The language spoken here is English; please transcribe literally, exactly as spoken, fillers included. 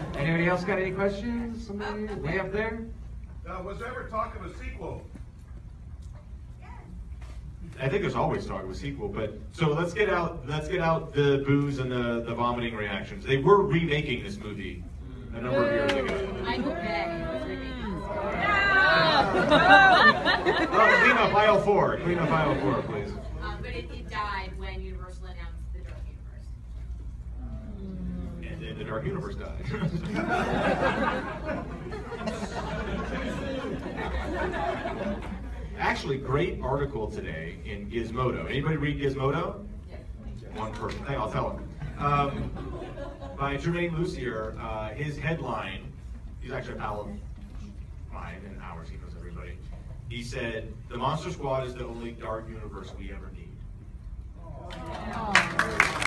Anybody else got any questions? Somebody way up there? Uh, was there ever talk of a sequel? I think there's always talk of a sequel, but so let's get out let's get out the booze and the, the vomiting reactions. They were remaking this movie a number of years ago. I know that. Oh, clean up aisle four. Clean up aisle four, please. Um, but it, it died when Universal announced the Dark Universe. And then the Dark Universe died. Actually, great article today in Gizmodo. Anybody read Gizmodo? One person. Hey, I'll tell him. Um, by Jermaine Lucier, uh, his headline, he's actually a pal of mine and ours, he knows everybody. He said, "The Monster Squad is the only Dark Universe we ever need." Oh.